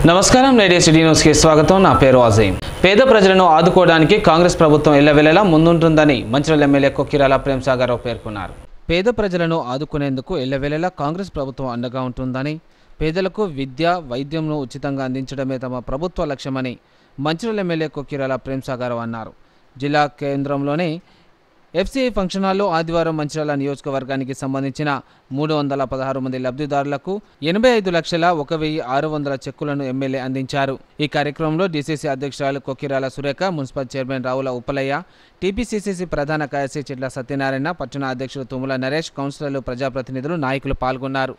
నమస్కారం ladies city news కి స్వాగతం. నా పేరు అజీం. పేద ప్రజలను ఆదుకోవడానికి కాంగ్రెస్ ప్రభుత్వం ఎల్లవేళలా ముందుంటుందని మంచిర్యాల ఎమ్మెల్యే కొక్కిరాల ప్రేమ్సాగరరావు పేర్కొన్నారు. పేద ప్రజలను ఆదుకునేందుకు ఎల్లవేళలా కాంగ్రెస్ ప్రభుత్వం అండగా ఉంటుందని, పేదలకు విద్య, వైద్యంను ఉచితంగా అందించడమే తమ ప్రభుత్వ లక్ష్యమని మంచిర్యాల ఎమ్మెల్యే కొక్కిరాల ప్రేమ్సాగరరావు అన్నారు. జిల్లా కేంద్రంలోని ఎఫ్సిఐ ఫంక్షన్ హాల్లో ఆదివారం మంచిర్యాల నియోజకవర్గానికి సంబంధించిన 316 మంది లబ్ధిదారులకు 85,01,600 చెక్కులను ఎమ్మెల్యే అందించారు. ఈ కార్యక్రమంలో డీసీసీ అధ్యక్షురాలు Kokkirala Surekha, municipal chairman Ravula Uppalaiah, TPCC ప్రధాన కార్యదర్శి చిట్ల సత్యనారాయణ, పట్టణ అధ్యక్షుడు తుమ్మల నరేష్, కౌన్సిలర్లు, ప్రజాప్రతినిధులు, నాయకులు పాల్గొన్నారు.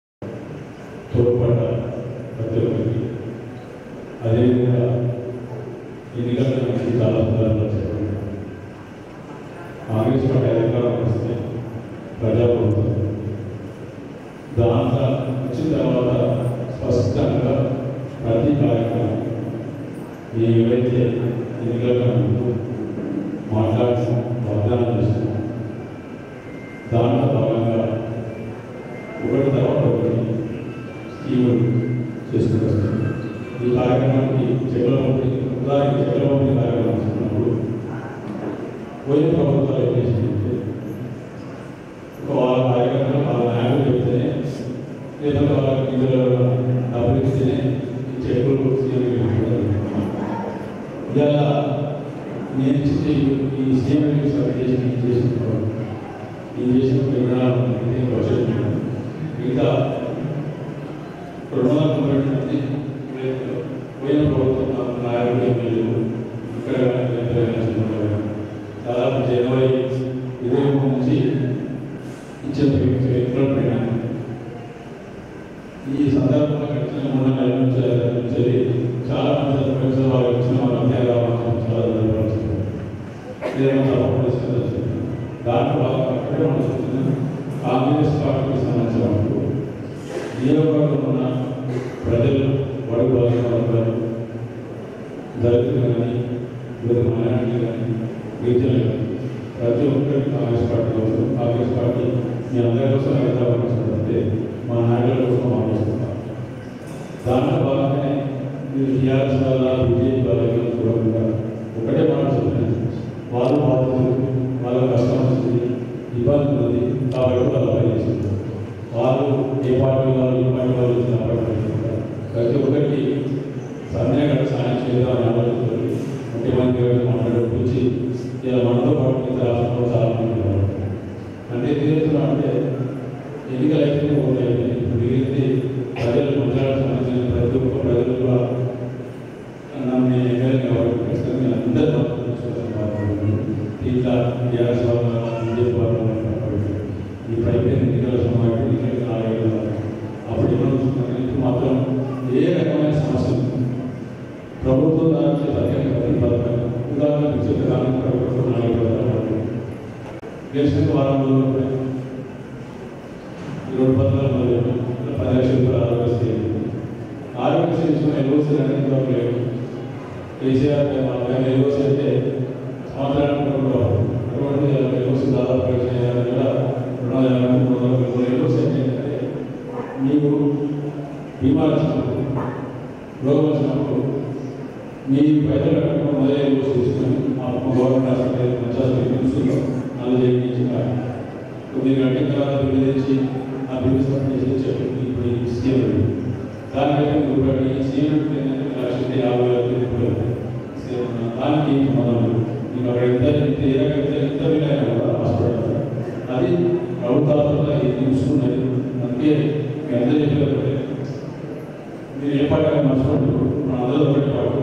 కాంగ్రెస్ పార్టీ అధికారం వస్తే ప్రజాప్రభుత్వం దాంట్లో వచ్చిన తర్వాత స్పష్టంగా ప్రతి కార్యక్రమం ఏవైతే ఎన్నికల ముందు మాట్లాడుతూ వాగ్దానం చేస్తున్నాం దాంట్లో భాగంగా ఒకటి తర్వాత ఒకటి స్కీములు చేసుకుంటూ వస్తుంది. ఈ కార్యక్రమానికి ఉదాహరణకి చక్రవర్తి కార్యక్రమం చేస్తున్నప్పుడు పోయిన ప్రభుత్వాలు ఏం చేసిందంటే వాళ్ళ కార్యక్రమంలో వాళ్ళ నాయకులు చెప్తేనే లేదా వాళ్ళ నిధులు డబ్బులు ఇస్తేనే ఈ చెక్కులు ఇలా నేను ఈ సీఎంకి చేసిన విధానం మిగతా 290 మంది పోయిన ప్రభుత్వం నాయకులు ఎమ్మెల్యేలు ఇక్కడ దాదాపు జనవరి 23 నుంచి ఇచ్చిన ఈ సందర్భంగా గడిచిన 3 నెలల నుంచి చాలా మంది వాళ్ళు వచ్చిన వాళ్ళంతా చాలా దాంట్లో అక్కడే మనం చూస్తున్నాం. కాంగ్రెస్ పార్టీకి సంబంధించిన నియోజకవర్గంలో ఉన్న ప్రజలు, బడుగు వర్గాలు, దళితులు కానీ మైనారిటీలు కానీ గిరిజనులు కానీ ప్రతి ఒక్కరికి కాంగ్రెస్ పార్టీ కోసం, కాంగ్రెస్ పార్టీ మీ అందరి కోసం హైదరాబాద్ వస్తుందంటే మా నాయకుల కోసం ఆలోచిస్తాం. దాంట్లో భాగంగానే మీరు టీఆర్ఎస్ వల్ల బీజేపీ వాళ్ళ చూడకుండా ఒకటే మాట చెప్తున్నాను, వాళ్ళు బాధితులు, వాళ్ళ కష్టం వస్తుంది, ఇబ్బంది ఉంది కాబట్టి వాళ్ళు పనిచేస్తుంది. వాళ్ళు ఏ పార్టీ వాళ్ళు ఏ పార్టీ వాళ్ళు వచ్చినప్పటికీ ప్రతి ఒక్కరికి సమయాన్ని సాయం చేద్దామని ఆలోచించారు. ముఖ్యమంత్రి మాట్లాడుకొచ్చి ఇలా మనతో పాటు మిగతా రాష్ట్రంలో చాలా మంది అంటే తీరుతున్నాం అంటే ఎన్నికలు అయితే ఓట్లు అయిపోయింది. ఇప్పుడు మిగిలింది ప్రజలు మంత్రాలకు సంబంధించిన ప్రతి ఒక్క ప్రజలు కూడా నన్ను ఎమ్మెల్యే కాబట్టి ఖచ్చితంగా అందరూ ఇట్లా టీఆర్ఎస్ వాళ్ళ బీజేపీ వాళ్ళు ఈ పైపోయిన ఎన్నికల సమయం ఎన్నికలు 4 ఏళ్ళు అప్పుడు ఎవరు చూసుకున్నాను. ఇప్పుడు మాత్రం ఏ రకమైన సమస్య ప్రభుత్వం దానికి ప్రత్యేక ఉదాహరణ కాంగ్రెస్ ప్రభుత్వం 4 పథకాలు గెలిచిన వారంలో 2 పథకాలు మొదలు 10 లక్షల రూపాయలు ఆరోగ్యశ్రీ ఇచ్చిన ఎల్ఓసీ అనేది కూడా లేవు. కేసీఆర్ ఎల్ఓసీ అయితే సంవత్సరానికి అటువంటి ఎల్ఓసీ దాదాపు కూడా 250 ఎల్ఓసీ ఏంటంటే మీకు బీమా వచ్చినప్పుడు, రోగం వచ్చినప్పుడు మీ ప్రజలు మొదలై తీసుకొని గవర్నమెంట్ హాస్పిటల్ పంచాయతీలో వాళ్ళు చేయించారు. మీరు గంటల తర్వాత బిల్లు తెచ్చి ఆ బిల్లు సబ్మిట్ చేసి చెప్పి ఇప్పుడు ఈ స్కీమ్ దానికంటే రూపాయలు ఈ స్కీమ్ 1,50,000 దానికి మొదలు మీకు అక్కడ ఎంత బిల్ కూడా హాస్పిటల్ అది ప్రభుత్వాలు చూసుకున్నది. అందుకే మీ అందరూ చెప్పేది మీరు ఏ పాటగా మర్చిపోతారు, మన అందరూ ఒకటి పాటు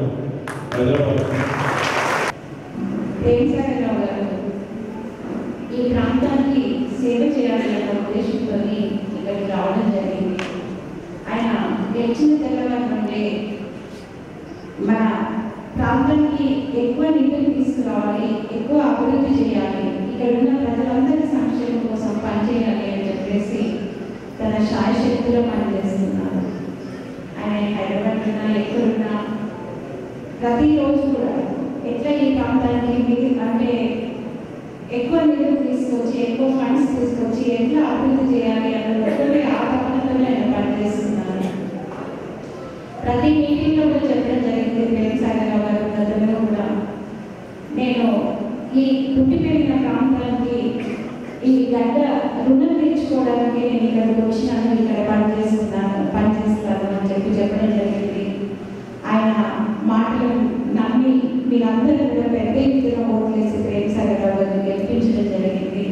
ఈ ప్రాంతానికి సేవ చేయాలనే ఉద్దేశంతో ఇక్కడికి రావడం జరిగింది. ఆయన గెలిచిన తెల్లవారి నుండి మన ప్రాంతానికి ఎక్కువ నిధులు తీసుకురావాలి, ఎక్కువ అభివృద్ధి చేయాలి, ఇక్కడ ఉన్న ప్రజలందరి సంక్షేమం కోసం పనిచేయాలి అని చెప్పేసి తన శాయశక్తిలో పనిచేస్తున్నారు. ఆయన హైదరాబాద్ ఉన్నా ఎక్కడున్నా ప్రతిరోజు కూడా ఎట్లా ఈ ప్రాంతానికి అంటే ఎక్కువ నిధులు తీసుకొచ్చి, ఎక్కువ ఫండ్స్ తీసుకొచ్చి ఎట్లా అభివృద్ధి చేయాలి అన్న ఒకటే ఆ తపనతోనే ఆయన పనిచేస్తున్నారు. ప్రతి మీటింగ్లో కూడా చెప్పడం జరిగింది. ప్రేమసాగరరావు గారు గతంలో కూడా నేను ఈ పుట్టి పెరిగిన ప్రాంతానికి ఈ గడ్డ రుణం తీర్చుకోవడానికి నేను ఇక్కడికి వచ్చినాను, ఇక్కడ పనిచేస్తాను అని చెప్పడం జరిగింది. ఆయన మాటలు నమ్మి మీరందరూ కూడా పెద్ద ఎత్తున ఓట్లేసి ప్రేమసాగరరావు గారిని గెలిపించడం జరిగింది.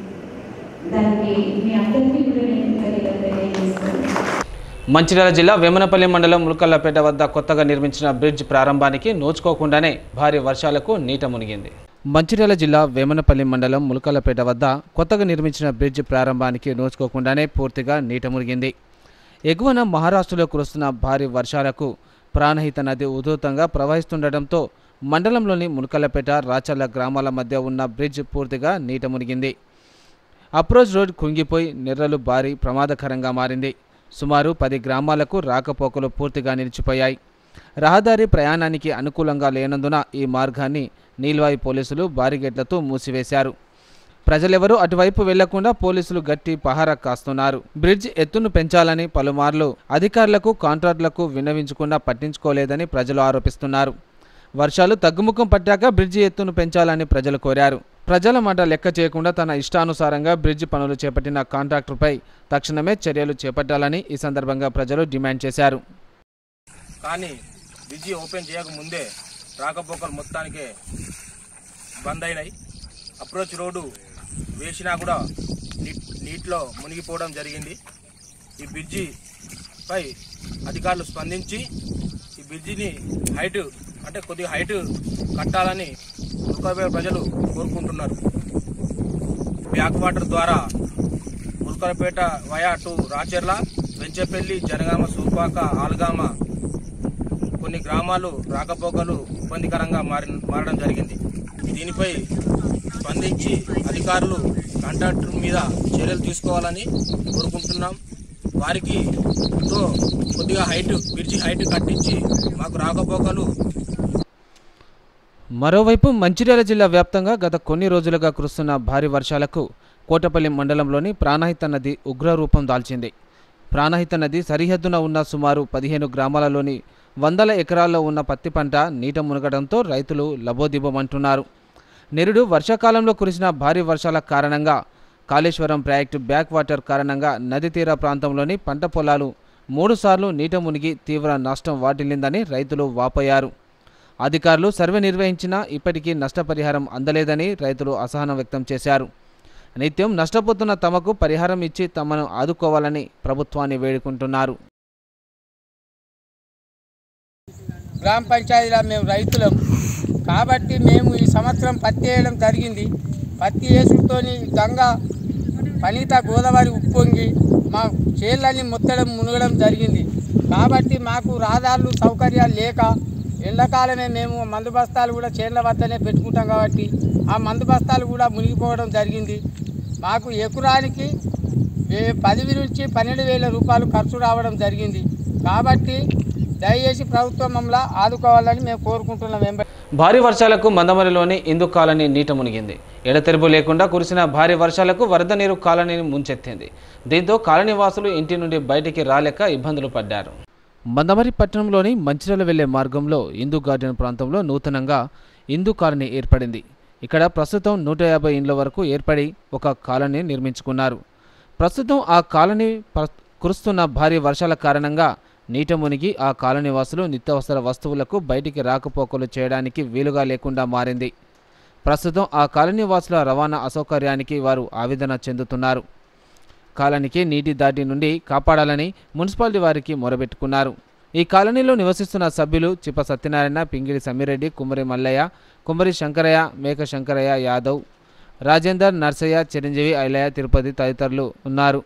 దానికి మీ అందరికీ కూడా నేను తెలియజేస్తాను. మంచిర్యాల జిల్లా వేమనపల్లి మండలం ములకల్లపేట వద్ద కొత్తగా నిర్మించిన బ్రిడ్జ్ ప్రారంభానికి నోచుకోకుండానే భారీ వర్షాలకు నీట మునిగింది. మంచిర్యాల జిల్లా వేమనపల్లి మండలం ములకల్లపేట వద్ద కొత్తగా నిర్మించిన బ్రిడ్జ్ ప్రారంభానికి నోచుకోకుండానే పూర్తిగా నీట మునిగింది. ఎగువన మహారాష్ట్రలో కురుస్తున్న భారీ వర్షాలకు ప్రాణహిత నది ఉధృతంగా ప్రవహిస్తుండటంతో మండలంలోని ములకల్లపేట రాచర్ల గ్రామాల మధ్య ఉన్న బ్రిడ్జ్ పూర్తిగా నీట మునిగింది. అప్రోచ్ రోడ్ కుంగిపోయి నెర్రలు భారీ ప్రమాదకరంగా మారింది. సుమారు 10 గ్రామాలకు రాకపోకలు పూర్తిగా నిలిచిపోయాయి. రహదారి ప్రయాణానికి అనుకూలంగా లేనందున ఈ మార్గాన్ని నీల్వాయి పోలీసులు బారిగేట్లతో మూసివేశారు. ప్రజలెవరూ అటువైపు వెళ్లకుండా పోలీసులు గట్టి పహారా కాస్తున్నారు. బ్రిడ్జ్ ఎత్తును పెంచాలని పలుమార్లు అధికారులకు కాంట్రాక్టులకు విన్నవించకుండా పట్టించుకోలేదని ప్రజలు ఆరోపిస్తున్నారు. వర్షాలు తగ్గుముఖం పట్టాక బ్రిడ్జి ఎత్తును పెంచాలని ప్రజలు కోరారు. ప్రజల మాట లెక్క చేయకుండా తన ఇష్టానుసారంగా బ్రిడ్జి పనులు చేపట్టిన కాంట్రాక్టర్పై తక్షణమే చర్యలు చేపట్టాలని ఈ సందర్భంగా ప్రజలు డిమాండ్ చేశారు. కానీ బ్రిడ్జి ఓపెన్ చేయకముందే రాకపోకలు మొత్తానికే బంద్ అయినాయి. అప్రోచ్ రోడ్డు వేసినా కూడా నీటిలో మునిగిపోవడం జరిగింది. ఈ బ్రిడ్జి పై అధికారులు స్పందించి ఈ బ్రిడ్జిని కొద్దిగా హైట్ కట్టాలని ములకలపేట ప్రజలు కోరుకుంటున్నారు. బ్యాక్ వాటర్ ద్వారా ములకలపేట వయా టు రాచర్ల, వెంచపల్లి, జనగామ, సూపాక, ఆల్గామ కొన్ని గ్రామాలు రాకపోకలు ఇబ్బందికరంగా మారడం జరిగింది. దీనిపై స్పందించి అధికారులు కాంట్రాక్టర్ మీద చర్యలు తీసుకోవాలని కోరుకుంటున్నాం. వారికి కొద్దిగా బ్రిడ్జి హైట్ కట్టించి మాకు రాకపోకలు. మరోవైపు మంచిర్యాల జిల్లా వ్యాప్తంగా గత కొన్ని రోజులుగా కురుస్తున్న భారీ వర్షాలకు కోటపల్లి మండలంలోని ప్రాణహిత నది ఉగ్రరూపం దాల్చింది. ప్రాణహిత నది సరిహద్దున ఉన్న సుమారు 15 గ్రామాలలోని 100 ఎకరాల్లో ఉన్న పత్తి పంట నీట మునగడంతో రైతులు లబోదిబోమంటున్నారు. నిరుడు వర్షాకాలంలో కురిసిన భారీ వర్షాల కారణంగా కాళేశ్వరం ప్రాజెక్టు బ్యాక్ వాటర్ కారణంగా నది తీర ప్రాంతంలోని పంట పొలాలు 3 సార్లు నీట మునిగి తీవ్ర నష్టం వాటిల్లిందని రైతులు వాపోయారు. అధికారులు సర్వే నిర్వహించినా ఇప్పటికీ నష్టపరిహారం అందలేదని రైతులు అసహనం వ్యక్తం చేశారు. నిత్యం నష్టపోతున్న తమకు పరిహారం ఇచ్చి తమను ఆదుకోవాలని ప్రభుత్వాన్ని వేడుకుంటున్నారు. గ్రామ పంచాయతీలో మేము రైతులం కాబట్టి మేము ఈ సంవత్సరం పత్తి వేయడం జరిగింది. పత్తి వేసుతో గంగా పనీత గోదావరి ఉప్పొంగి మా చేళ్ళని మొత్తడం మునగడం జరిగింది. కాబట్టి మాకు రహదారులు సౌకర్యాలు లేక ఎండాకాలమే మేము మందు బస్తాలు కూడా చేళ్ళ వద్దనే పెట్టుకుంటాం కాబట్టి ఆ మందు బస్తాలు కూడా మునిగిపోవడం జరిగింది. మాకు ఎకరానికి 10,000 నుంచి 12,000 రూపాయలు ఖర్చు రావడం జరిగింది. కాబట్టి దయచేసి ప్రభుత్వం మమ్మల్ని ఆదుకోవాలని మేము కోరుకుంటున్నాం. భారీ వర్షాలకు మందమరిలోని ఇందు కాలనీ నీట మునిగింది. ఎడతెరుపు లేకుండా కురిసిన భారీ వర్షాలకు వరద నీరు కాలనీని ముంచెత్తింది. దీంతో కాలనీ వాసులు ఇంటి నుండి బయటికి రాలేక ఇబ్బందులు పడ్డారు. మందమరి పట్టణంలోని మంచిర్యాల వెళ్లే మార్గంలో ఇందు గార్డెన్ ప్రాంతంలో నూతనంగా ఇందు కాలనీ ఏర్పడింది. ఇక్కడ ప్రస్తుతం 150 ఇండ్ల వరకు ఏర్పడి ఒక కాలనీ నిర్మించుకున్నారు. ప్రస్తుతం ఆ కాలనీ కురుస్తున్న భారీ వర్షాల కారణంగా నీట మునిగి ఆ కాలనీ వాసులు నిత్యావసర వస్తువులకు బయటికి రాకపోకలు చేయడానికి వీలుగా లేకుండా మారింది. ప్రస్తుతం ఆ కాలనీ వాసుల రవాణా అసౌకర్యానికి వారు ఆవేదన చెందుతున్నారు. కాలనీకి నీటి దాటి నుండి కాపాడాలని మున్సిపాలిటీ వారికి మొరబెట్టుకున్నారు. ఈ కాలనీలో నివసిస్తున్న సభ్యులు చిప్ప సత్యనారాయణ, పింగిడి సమ్మిరెడ్డి, కుమ్మరి మల్లయ్య, కుమ్మరి శంకరయ్య, మేక శంకరయ్య యాదవ్, రాజేందర్, నర్సయ్య, చిరంజీవి, ఐలయ్య, తిరుపతి తదితరులు ఉన్నారు.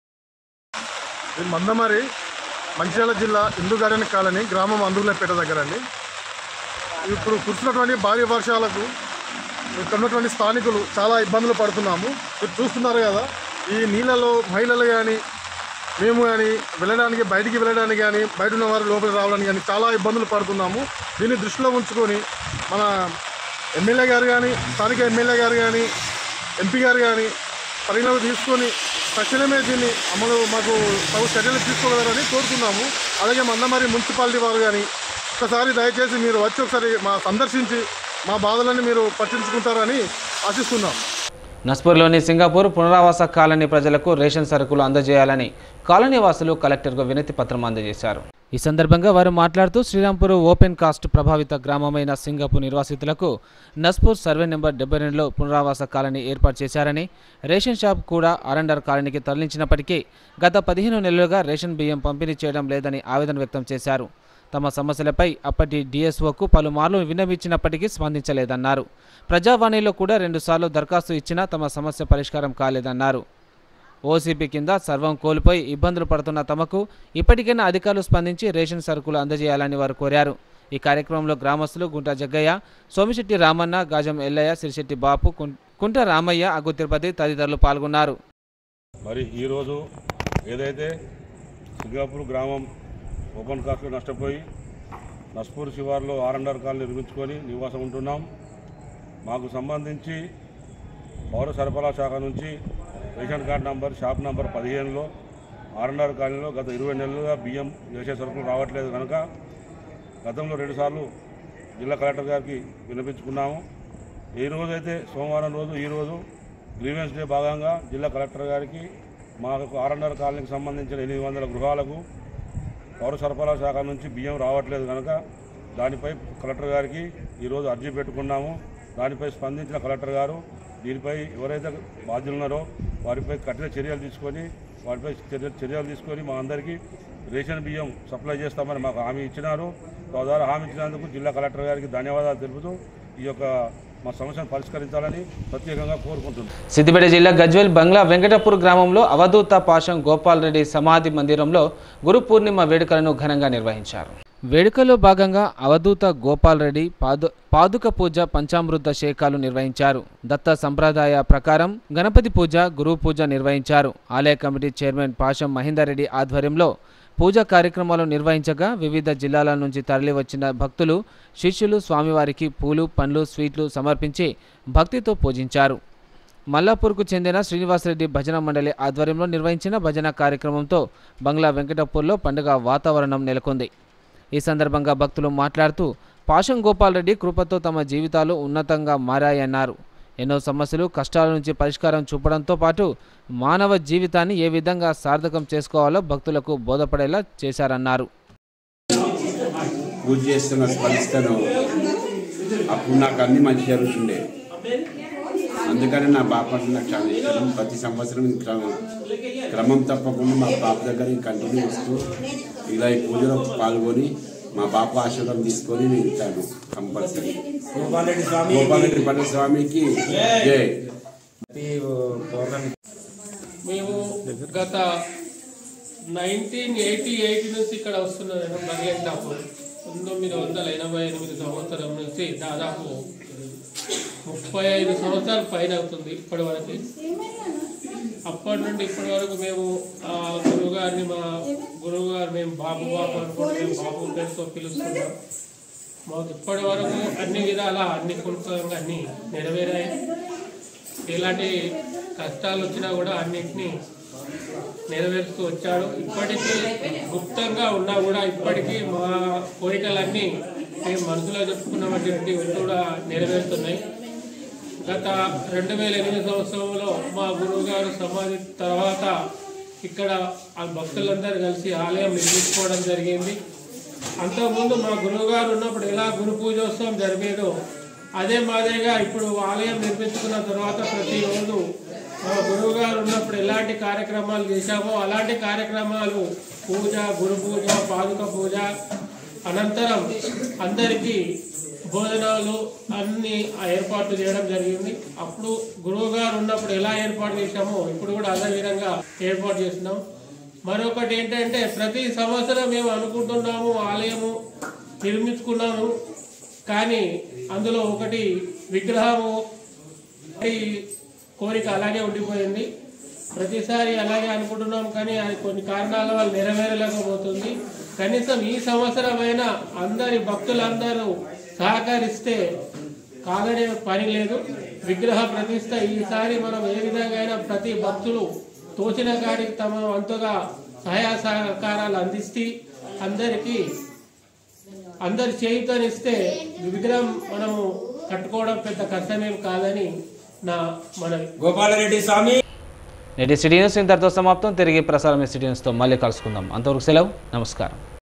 మందమరి మంచిర్యాల జిల్లా ఇందు గార్డెన్ కాలనీ, గ్రామం అందుర్లపేట దగ్గర అండి. ఇప్పుడు కురిసినటువంటి భారీ వర్షాలకు ఇక్కడ ఉన్నటువంటి స్థానికులు చాలా ఇబ్బందులు పడుతున్నాము. మీరు చూస్తున్నారు కదా, ఈ నీళ్ళలో మహిళలు కానీ మేము కానీ బయటికి వెళ్ళడానికి కానీ బయట ఉన్న వారు లోపలికి రావడానికి కానీ చాలా ఇబ్బందులు పడుతున్నాము. దీన్ని దృష్టిలో ఉంచుకొని మన ఎమ్మెల్యే గారు కానీ, స్థానిక ఎమ్మెల్యే గారు కానీ, ఎంపీ గారు కానీ పరిగణలోకి తీసుకొని తక్షణమే దీన్ని అమలు మాకు తగు చర్యలు తీసుకోగలరని కోరుతున్నాము. అలాగే మందమరి మున్సిపాలిటీ వారు కానీ ఒకసారి దయచేసి మీరు వచ్చి ఒకసారి సందర్శించి మా బాధలని మీరు పట్టించుకుంటారని ఆశిస్తున్నాం. నస్పూర్లోని సింగపూర్ పునరావాస కాలనీ ప్రజలకు రేషన్ సరుకులు అందజేయాలని కాలనీ వాసులు కలెక్టర్కు వినతి పత్రం అందజేశారు. ఈ సందర్భంగా వారు మాట్లాడుతూ శ్రీరాంపూర్ ఓపెన్ కాస్ట్ ప్రభావిత గ్రామమైన సింగపూర్ నిర్వాసితులకు నస్పూర్ సర్వే నెంబర్ 72లో పునరావాస కాలనీ ఏర్పాటు చేశారని, రేషన్ షాప్ కూడా ఆరండర్ కాలనీకి తరలించినప్పటికీ గత 15 నెలలుగా రేషన్ బియ్యం పంపిణీ చేయడం లేదని ఆవేదన వ్యక్తం చేశారు. తమ సమస్యలపై అప్పటి డిఎస్ఓకు పలుమార్లు విన్నవించినప్పటికీ స్పందించలేదన్నారు. ప్రజావాణిలో కూడా 2 సార్లు దరఖాస్తు ఇచ్చినా తమ సమస్య పరిష్కారం కాలేదన్నారు. ఓసీపీ కింద సర్వం కోల్పోయి ఇబ్బందులు పడుతున్న తమకు ఇప్పటికైనా అధికారులు స్పందించి రేషన్ సరుకులు అందజేయాలని వారు కోరారు. ఈ కార్యక్రమంలో గ్రామస్తులు గుంట జగ్గయ్య, సోమిశెట్టి రామన్న, గాజం ఎల్లయ్య, సిరిశెట్టి బాపు, కుంట రామయ్య, అగ్గు తిరుపతి తదితరులు పాల్గొన్నారు. మరి ఈరోజు ఏదైతే సింగపూర్ గ్రామం ఓపెన్ కాస్ట్లో నష్టపోయి నస్పూర్ శివార్లో ఆరండర్ కాలనీ నిర్మించుకొని నివాసం ఉంటున్నాం. మాకు సంబంధించి పౌర సరఫరా శాఖ నుంచి ration card number shop number 15లో ఆరండర్ కాలనీలో గత 20 నెలలుగా బియ్యం రేషన్ సరుకులు రావట్లేదు కనుక గతంలో 2 సార్లు జిల్లా కలెక్టర్ గారికి విన్నపించుకున్నాము. ఈ రోజైతే సోమవారం రోజు ఈరోజు గ్రీవెన్స్ డే భాగంగా జిల్లా కలెక్టర్ గారికి మాకు ఆరండర్ కాలనీకి సంబంధించిన 800 గృహాలకు పౌర సరఫరా శాఖ నుంచి బియ్యం రావట్లేదు కనుక దానిపై కలెక్టర్ గారికి ఈరోజు అర్జీ పెట్టుకున్నాము. దానిపై స్పందించిన కలెక్టర్ గారు దీనిపై ఎవరైతే బాధ్యులున్నారో వారిపై కఠిన చర్యలు తీసుకొని మా అందరికీ రేషన్ బియ్యం సప్లై చేస్తామని మాకు హామీ ఇచ్చినారు. తద్వారా హామీ ఇచ్చినందుకు జిల్లా కలెక్టర్ గారికి ధన్యవాదాలు తెలుపుతూ ఈ యొక్క మా సమస్యను పరిష్కరించాలని ప్రత్యేకంగా కోరుకుంటున్నాం. సిద్దిపేట జిల్లా గజ్వేల్ బంగ్లా వెంకటపూర్ గ్రామంలో అవధూత పాషం గోపాల్ రెడ్డి సమాధి మందిరంలో గురు పూర్ణిమ వేడుకలను ఘనంగా నిర్వహించారు. వేడుకలో భాగంగా అవధూత గోపాల్ రెడ్డి పాదుక పూజ, పంచామృత శేఖాలు నిర్వహించారు. దత్త సంప్రదాయ ప్రకారం గణపతి పూజ, గురువు పూజ నిర్వహించారు. ఆలయ కమిటీ చైర్మన్ పాషం మహేందర్ రెడ్డి ఆధ్వర్యంలో పూజా కార్యక్రమాలు నిర్వహించగా వివిధ జిల్లాల నుంచి తరలివచ్చిన భక్తులు, శిష్యులు స్వామివారికి పూలు, పండ్లు, స్వీట్లు సమర్పించి భక్తితో పూజించారు. మల్లాపూర్కు చెందిన శ్రీనివాసరెడ్డి భజన మండలి ఆధ్వర్యంలో నిర్వహించిన భజన కార్యక్రమంతో బంగ్లా వెంకటపూర్లో పండుగ వాతావరణం నెలకొంది. ఈ సందర్భంగా భక్తులు మాట్లాడుతూ పాషం గోపాల్ రెడ్డి కృపతో తమ జీవితాలు ఉన్నతంగా మారాయన్నారు. ఎన్నో సమస్యలు, కష్టాల నుంచి పరిష్కారం చూపడంతో పాటు మానవ జీవితాన్ని ఏ విధంగా సార్థకం చేసుకోవాలో భక్తులకు బోధపడేలా చేశారన్నారు. పూజ చేస్తున్న స్పందిస్తాను అప్పుడు నాకు అన్ని మంచి జరుగుతుండే, అందుకని నా బాప అంటే నాకు చాలా ఇష్టం. ప్రతి సంవత్సరం క్రమం తప్పకుండా మా బాప దగ్గర కంటిన్యూ చేస్తూ ఇలా ఈ పూజలో పాల్గొని మా బాప ఆశీర్వాదం తీసుకొని నేను ఉంటాను కంపల్సరీ. గోపాలరెడ్డి పండుగ స్వామికి జై. మేము గత 1988 నుంచి ఇక్కడ వస్తున్నాను. బర్లెంటాపు 1988 సంవత్సరం నుంచి దాదాపు 35 సంవత్సరాల పైన అవుతుంది ఇప్పటి వరకు. అప్పటి నుండి ఇప్పటి వరకు మేము గురువుగారిని మా గురువుగారు మేము బాబు అనుకుంటే మేము బాబు పేరుతో పిలుస్తున్నాం. మాకు ఇప్పటి వరకు అన్ని విధాలా అన్ని కుటుంబంగా అన్నీ నెరవేరాయి. ఎలాంటి కష్టాలు వచ్చినా కూడా అన్నింటినీ నెరవేరుస్తూ వచ్చాడు. ఇప్పటికీ గుప్తంగా ఉన్నా కూడా ఇప్పటికీ మా కోరికలన్నీ మేము మనసులో చెప్పుకున్నటువంటి కూడా నెరవేరుతున్నాయి. గత 2008 సంవత్సరంలో మా గురువు గారు సమాధి తర్వాత ఇక్కడ ఆ భక్తులందరూ కలిసి ఆలయం నిర్మించుకోవడం జరిగింది. అంతకుముందు మా గురువు గారు ఉన్నప్పుడు ఎలా గురు పూజోత్సవం జరిగేదో అదే మాదిరిగా ఇప్పుడు ఆలయం నిర్మించుకున్న తర్వాత ప్రతిరోజు మా గురువు గారు ఉన్నప్పుడు ఎలాంటి కార్యక్రమాలు చేశామో అలాంటి కార్యక్రమాలు పూజ, గురు పూజ, పాదుక పూజ అనంతరం అందరికీ భోజనాలు అన్ని ఏర్పాట్లు చేయడం జరిగింది. అప్పుడు గురువు గారు ఉన్నప్పుడు ఎలా ఏర్పాటు చేశామో ఇప్పుడు కూడా అదే విధంగా ఏర్పాటు చేస్తున్నాం. మరొకటి ఏంటంటే ప్రతి సంవత్సరం మేము అనుకుంటున్నాము ఆలయము నిర్మించుకున్నాము, కానీ అందులో ఒకటి విగ్రహము కోరిక అలాగే ఉండిపోయింది. ప్రతిసారి అలాగే అనుకుంటున్నాం కానీ అది కొన్ని కారణాల వల్ల నెరవేరలేకపోతుంది. కనీసం ఈ సంవత్సరమైనా అందరి భక్తులందరూ సహకరిస్తే కాదనే పని లేదు. విగ్రహ ప్రతిష్ట ఈసారి మనం ఏ విధంగా అయినా ప్రతి భక్తులు తోచిన కాడికి తమ వంతుగా సహాయ సహకారాలు అందిస్తే అందరి చేయుతనిస్తే విగ్రహం మనము కట్టుకోవడం పెద్ద కష్టమేం కాదని నా మనవి. గోపాలరెడ్డి స్వామి. నేటి సిటీ న్యూస్ ఇంతటితో సమాప్తం. తిరిగి ప్రసారం సిటీ న్యూస్తో మళ్ళీ కలుసుకుందాం. అంతవరకు సెలవు. నమస్కారం.